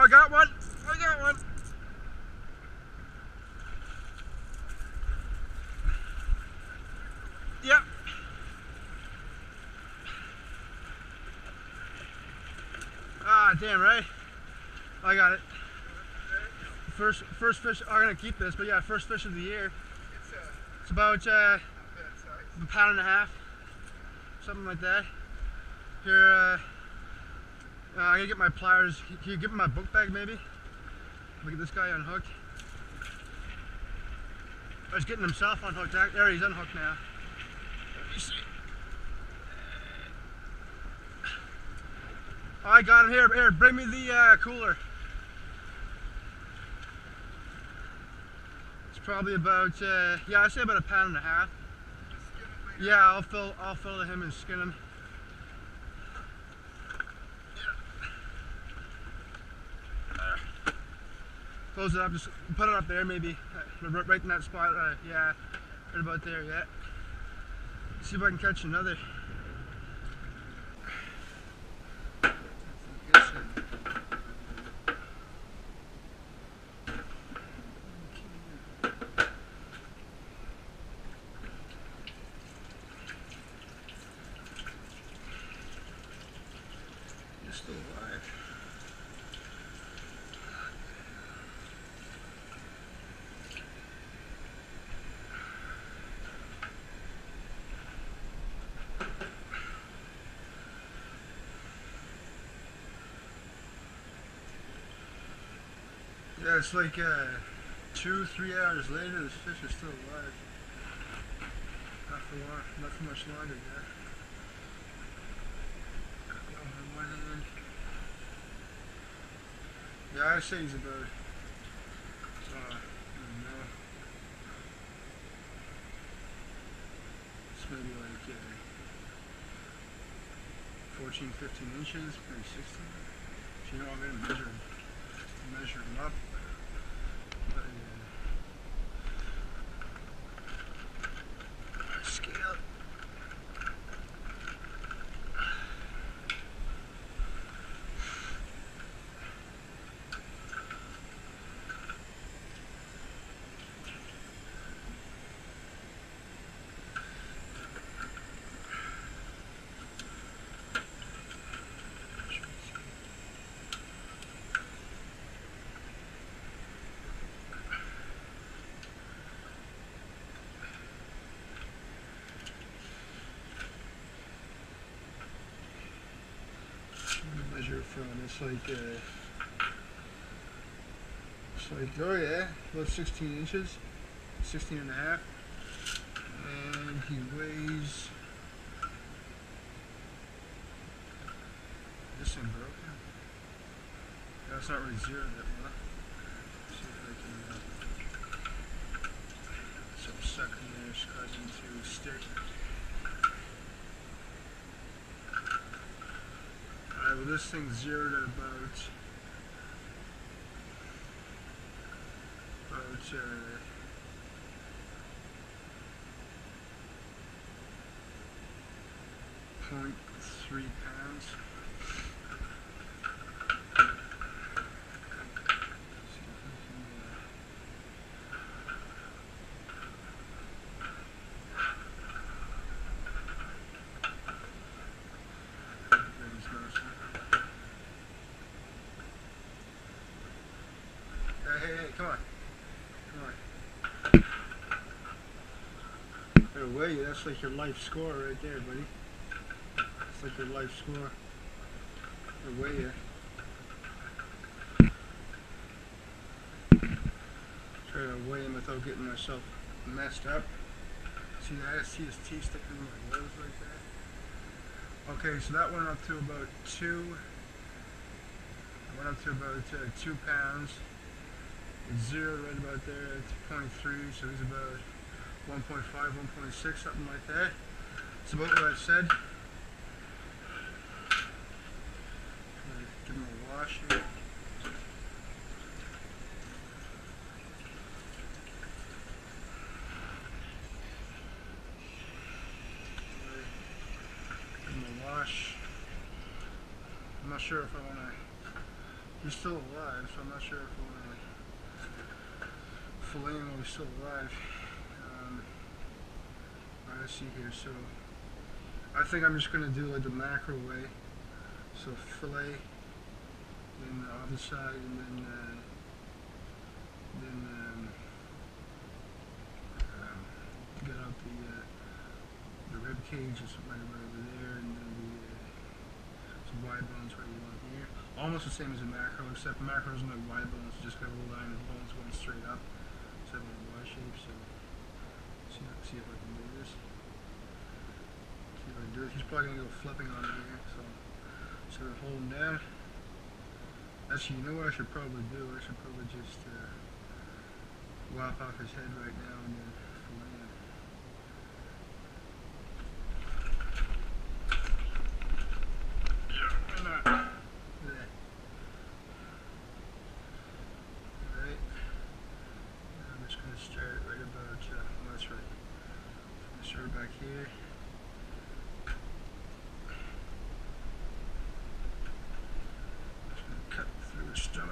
I got one. I got one. Yep. Ah, damn right. I got it. First fish. I'm gonna keep this, but yeah, first fish of the year. It's about a pound and a half, something like that. Here, I gotta get my pliers. Can you give me my book bag, maybe? Look at this guy unhooked. Oh, he's getting himself unhooked. There, he's unhooked now. Let me see. Oh, I got him here. Here, bring me the cooler. It's probably about, yeah, I'd say about a pound and a half. Yeah, I'll fill him and skin him. Close it up, just put it up there maybe, right in that spot, yeah, right about there, yeah. See if I can catch another. You're still alive. Yeah, it's like 2-3 hours later, this fish is still alive. Not for long, not for much longer, yeah. Yeah, I'd say he's about, I don't know. It's maybe like 14, 15 inches, maybe 16. So, you know, I'm gonna measure him up. But, scale. Measure from it's like oh yeah, about 16 inches, 16 and a half, and he weighs, this thing broken. That's not really zeroed that well. See if I can some sucking there, cut into a stick. Well, this thing's zeroed at about 0.3 pounds. Hey, come on. Come on. Better weigh you. That's like your life score right there, buddy. That's like your life score. Better weigh you. Try to weigh him without getting myself messed up. See that? I see his teeth sticking in my nose like that. Okay, so that went up to about 2. I went up to about 2 pounds. It's zeroed right about there at 0.3, so he's about 1.5, 1.6, something like that. It's about what I said. Give him a wash here. Give him a wash. I'm not sure if I want to He's still alive, so I'm not sure if I want to fillet him while he's still alive. Let's see here. So I think I'm just gonna do like the mackerel way. So fillet, then the other side, and then get out the rib cage is right over there, and then some wide bones right along here. Almost the same as a mackerel, except mackerel doesn't have wide bones; it's just got a little line of bones going straight up, so I have a Y shape. So see if I can do this. See if I can do it. He's probably gonna go flipping on me here, so I'm holding down. Actually, you know what I should probably do? I should probably just lop off his head right now and then fillet him. Yeah, why not? Look at that. Alright. I'm just going to start right about, oh, that's right. I'm going to start back here. Just going to cut through his stomach.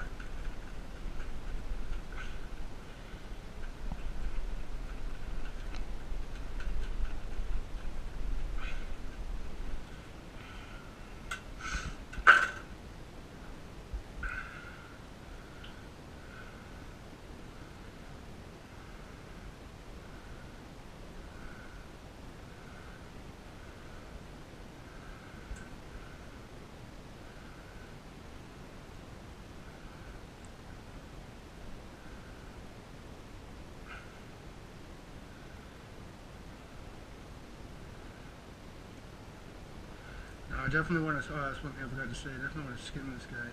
I definitely want to, oh, that's one thing I forgot to say, I definitely want to skin this guy.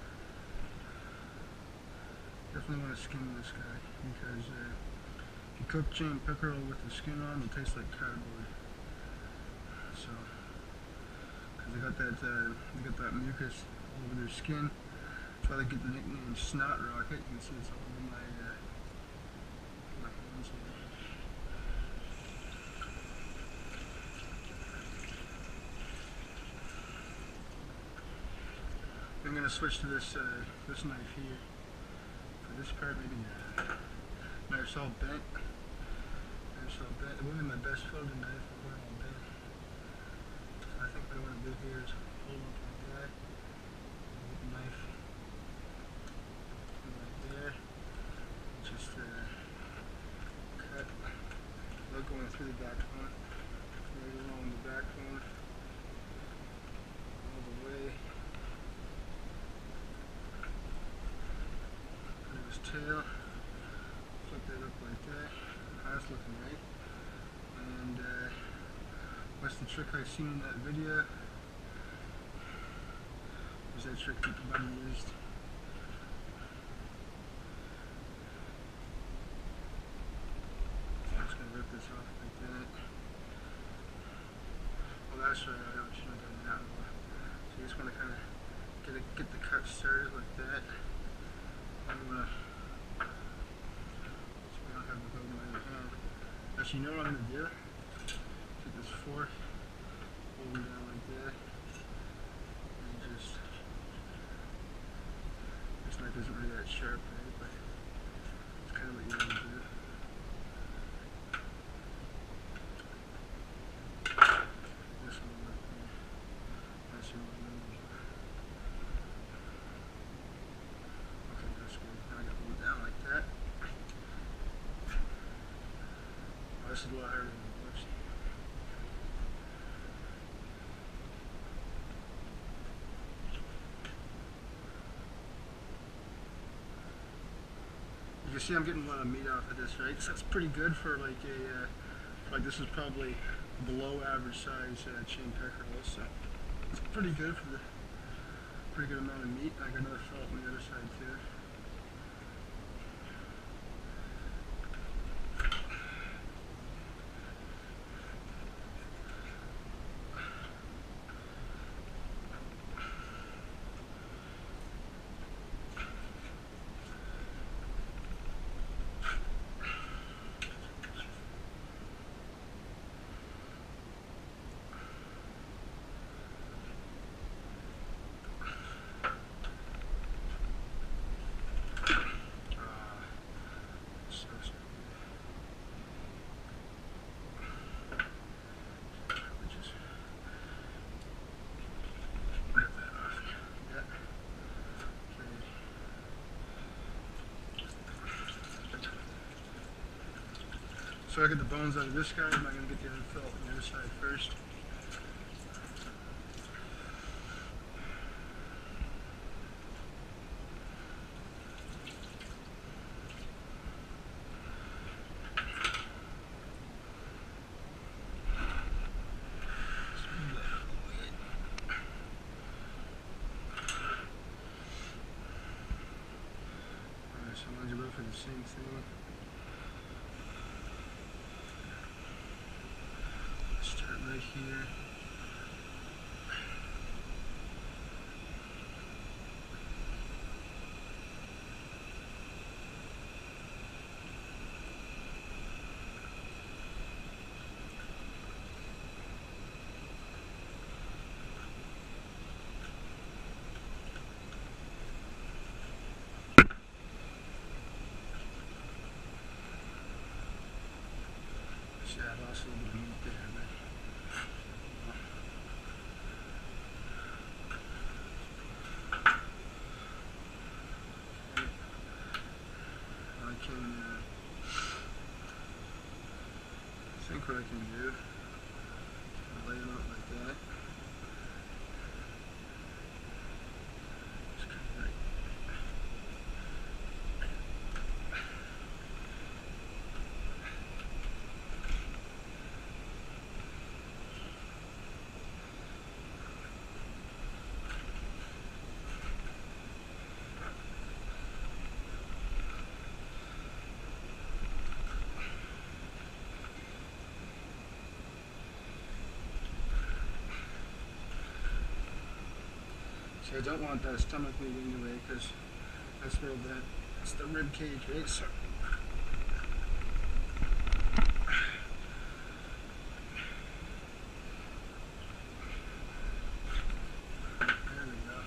Definitely want to skin this guy, because if you cook chain pickerel with the skin on, it tastes like cardboard. So, because they got that mucus over their skin, that's why they get the nickname Snot Rocket. You can see it's all over my hands here. I'm going to switch to this this knife here. For this part, maybe knife's all bent. Knife's all bent. It wouldn't be my best folding knife, but we're all bent. So I think what I want to do here is hold on to the guy, with the knife right there. Just cut, without going through the backbone. Right along the backbone, all the way. Tail, flip that up like that. That's looking right. And what's the trick I seen in that video? Was that trick that the buddy used? I'm just gonna rip this off like that. Well, that's right. I should have done that one. So you just want to kind of get the cut started like that. I'm gonna. Actually, you know what I'm going to do? Take this fork, hold it down like that, and just, this knife isn't really that sharp, right? But it's kind of what you want to do. This one right there. That's your one. Okay, that's good. Now I got to hold it down like that. This is a lot harder than it looks. You can see I'm getting a lot of meat off of this, right? So that's pretty good for like this is probably below average size chain pickerel. So it's pretty good for the pretty good amount of meat. I got another fillet on the other side too. sucks. Just rip that off. Yeah. Okay. So I get the bones out of this guy. I'm not going to get the other felt on the other side first. Alright, so I'm going to go for the same thing. Start right here. Yeah, I lost a little bit of meat there, but I can think what I can do. Lay them out like that. Just cut it right. So I don't want that stomach meat anyway, because that's the rib cage, right? So there we go.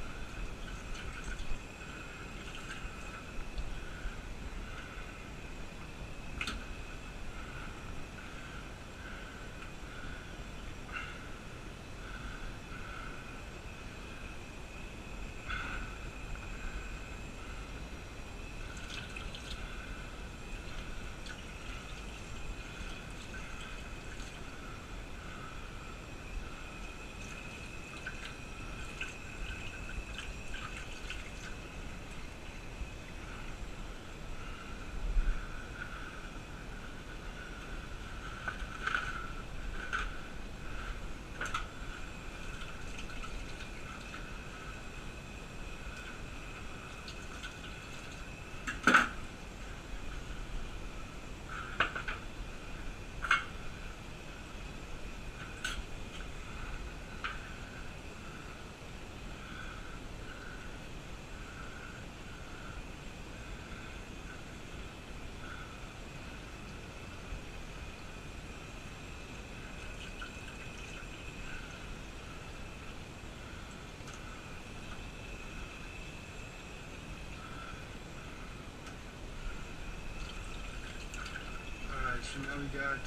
So now we got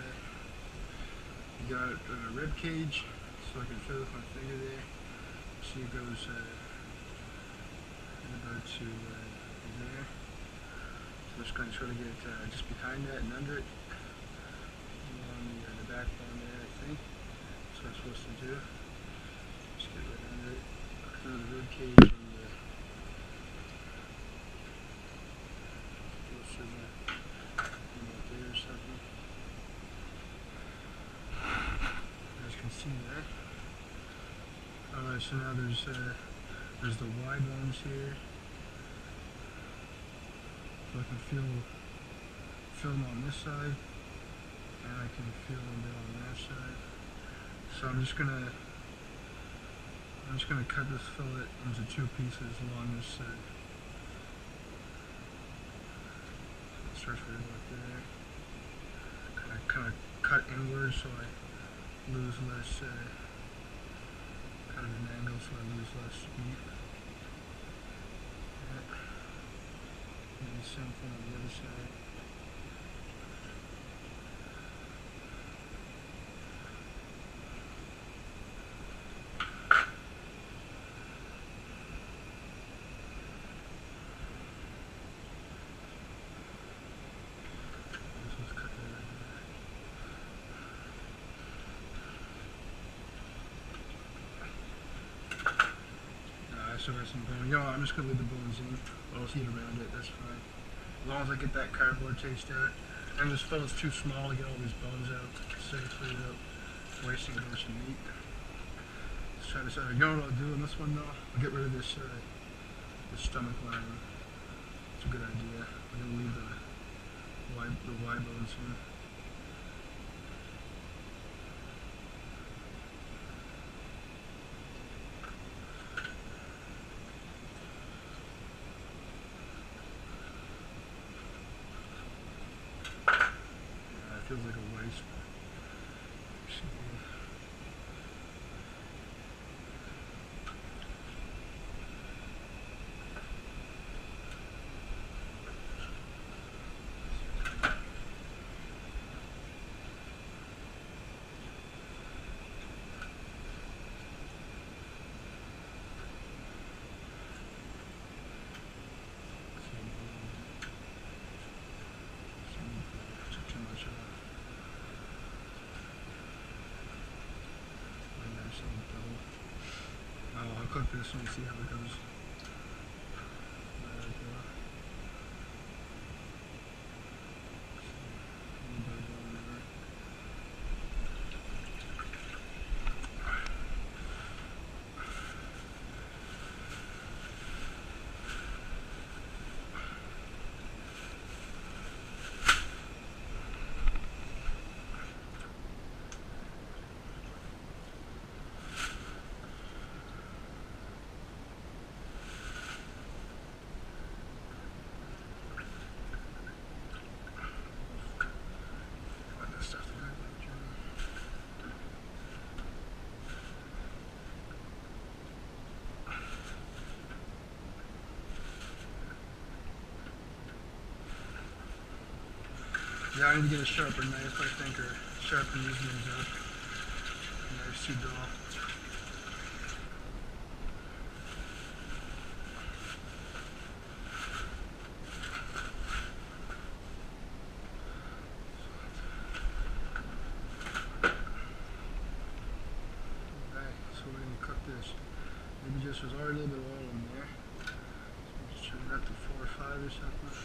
rib cage, so I can feel with my finger there. See it goes about to there. So I'm just going to try to get just behind that and under it, along the backbone there, I think. That's what I'm supposed to do. Just get right under it, under the rib cage, and closer to that. There or something. As you can see there. Alright, so now there's the wide ones here. So I can feel them on this side, and I can feel them on that side. So I'm just gonna cut this fillet into two pieces along this side. Starts right about there. Kind of cut inward so I lose less, kind of an angle so I lose less meat. Yeah. And the same thing on the other side. still got some bone. You know, I'm just gonna leave the bones in. I'll just eat around it. That's fine. As long as I get that cardboard taste out. And this fill's too small to get all these bones out safely without wasting a bunch of meat. Let's try this out. You know what I'll do in this one though? I'll get rid of this stomach lining. It's a good idea. I'm gonna leave the Y bones in. Feels like a waste. I'll cook this one and see how it goes. Yeah, I need to get a sharper knife, I think, or sharpen these ones up. The knife's too dull. Alright, so we're going to cook this. Maybe just there's already a little bit of oil in there. So we'll just turn that to 4 or 5 or something.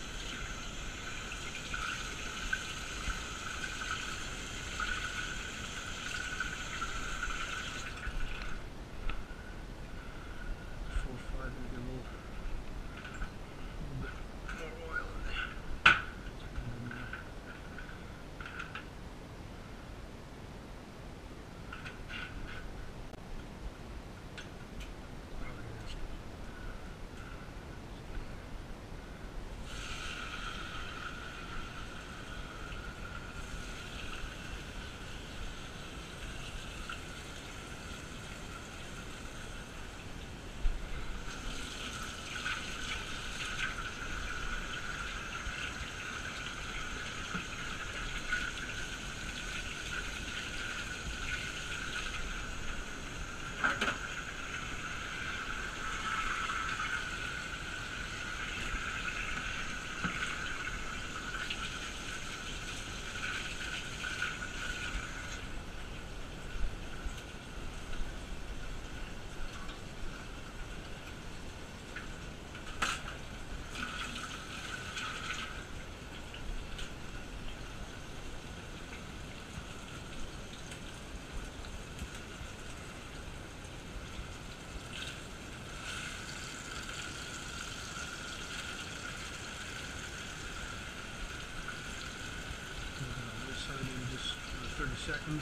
Just 30 seconds.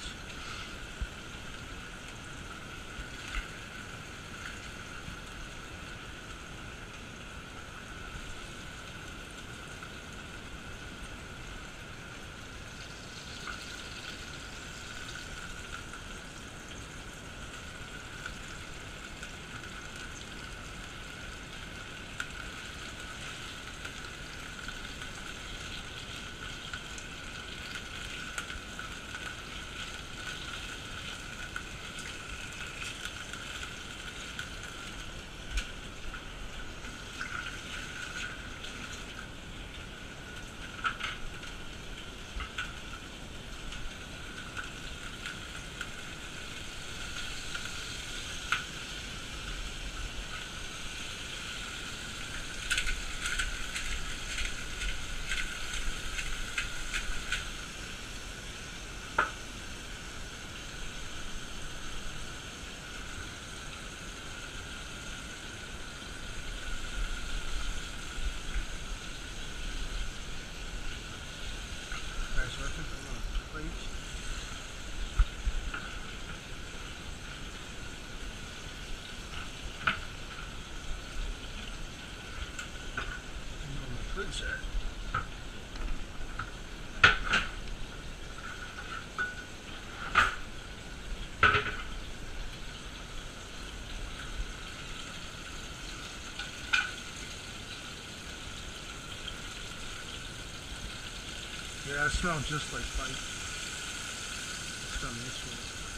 Yeah, it smells just like pipe. It's done this way.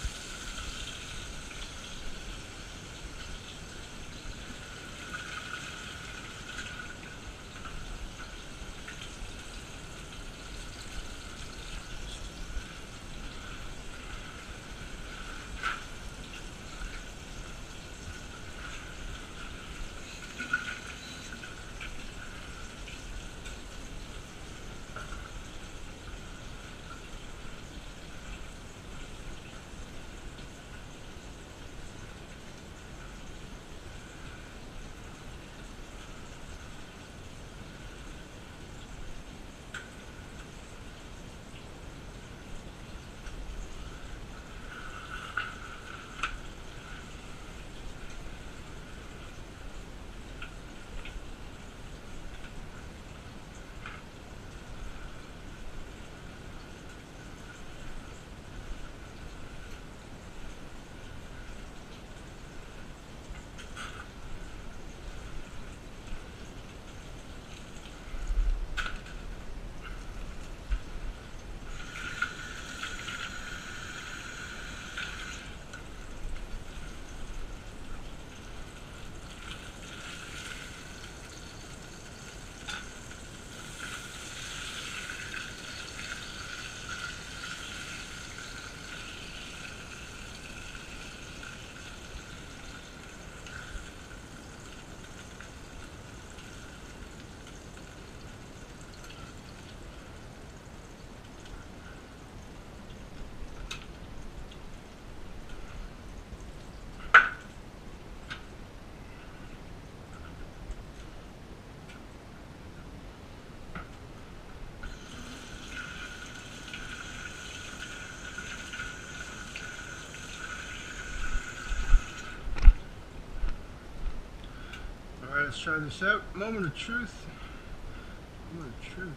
Alright, let's try this out. Moment of truth. Moment of truth.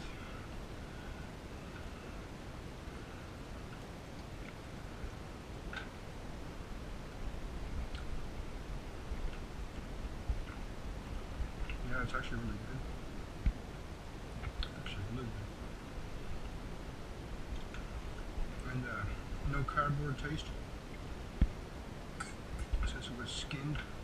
Yeah, it's actually really good. Actually really good. And no cardboard taste. Since it was skinned.